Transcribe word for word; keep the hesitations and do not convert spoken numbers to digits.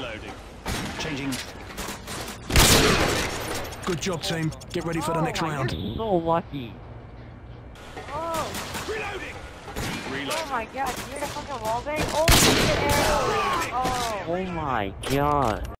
Reloading. Changing. Good job, team. Get ready for the next round. You're so lucky. Oh, Reloading. oh Reloading. my god, you're the fucking wallbang? Oh, shit, arrow! Oh. Oh my god.